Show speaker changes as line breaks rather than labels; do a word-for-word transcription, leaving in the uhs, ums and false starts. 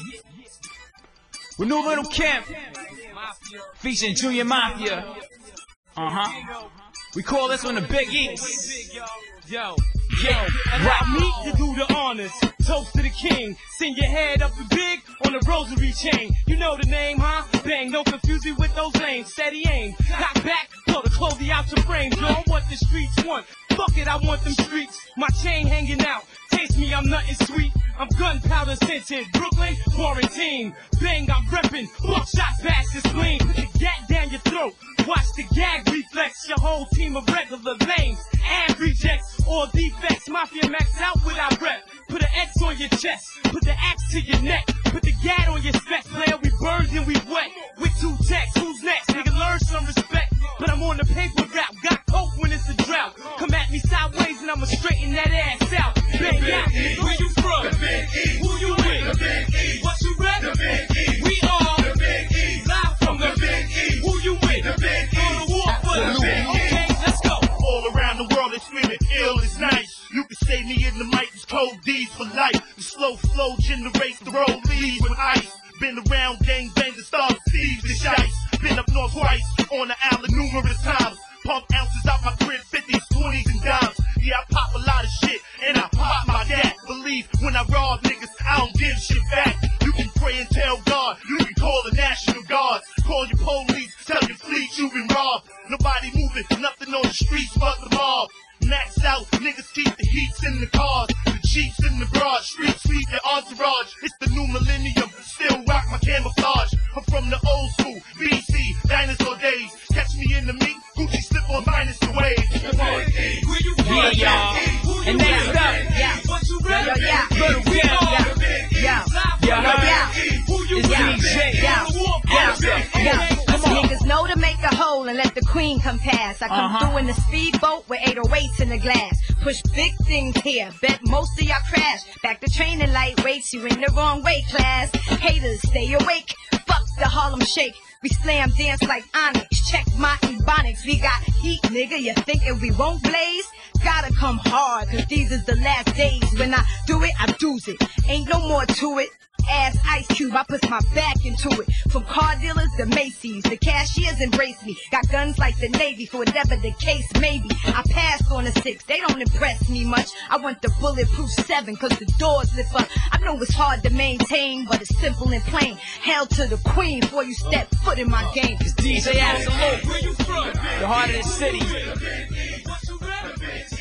With New Little Kim, featuring Junior Mafia. Uh-huh. We call this one the Big East.
Yo, yo, allow me to do the honors. Toast to the king. Send your head up the big on the rosary chain. You know the name, huh? Bang, don't confuse me with those lanes. Steady aim, cock back, blow the clothing out your frame. Yo, I'm what the streets want. Fuck it, I want them streets. My chain hanging out. Taste me, I'm nothing sweet. I'm gunpowder scented. Brooklyn, quarantine. Bang, I'm reppin'. Buckshot past the spleen. Put the gat down your throat. Watch the gag reflex. Your whole team of regular lanes and rejects. All defects. Mafia max out without rep. Put an X on your chest. Put the axe to your neck. Put the gat on your specs. Player, we burned and we wet. With two texts. Who's next? Nigga, learn some respect. But I'm on the paper route. Got coke when it's a drought. Come at me sideways and I'ma straighten that ass out. Bang out, nigga. Where you from? The Big East. Who you with? The Big East. What you rep? The Big East. We are the Big East. Live from the Big East. Who you with? The Big East. On the war for the Big East. Okay, let's go.
All around the world they screaming, ill is nice. You can say me in the mic, it's cold D's for life. The slow flow generates the road leads with ice. Been around gang bangers, stars, thieves, the shice. Been up north twice, on the island numerous times. Pump ounces out my crib, fifties, twenties, and dimes. Yeah, I pop a lot of shit, and I pop my dad. Believe when I rob niggas, I don't give shit back. You can pray and tell God, you can call the National Guard. Call your police, tell your fleet you been robbed. Nobody moving, nothing on the streets but the mob. Max out, niggas keep the heats in the cars. The Jeeps in the garage, street sweep your entourage. It's the new millennium, still rock my camouflage. I'm from the old school, B C, dinosaur days. Catch me in the meat, Gucci slip on minus the waves.
Where you from?
Yeah, y'all. And next up,
Yeah.
What you rep?
Yo, yeah.
Little Kim.
Yeah. Yeah.
Yeah,
Yeah.
Who you
It's
with?
D J.
Yeah.
Yeah.
Yeah.
Come on.
Niggas know to make a hole and let the queen come past. I come
Uh-huh.
through in the speedboat with eight oh eights in the glass. Push big things here, bet most of y'all crash. Back to training lightweights, you in the wrong weight class. Haters, stay awake, fuck the Harlem Shake. We slam dance like Onyx, check my ebonics. We got heat, nigga, you thinking we won't blaze? Gotta come hard, cause these is the last days. When I do it, I do's it. Ain't no more to it. Ass Ice Cube, I put my back into it. From car dealers to Macy's, the cashiers embrace me. Got guns like the Navy for whatever the case may be. I passed on a six, they don't impress me much. I want the bulletproof seven, cause the doors lift up. I know it's hard to maintain, but it's simple and plain. Hail to the queen before you step foot in my game.
It's D J Absolute,
Where you from?
the heart of the city.
What you rep?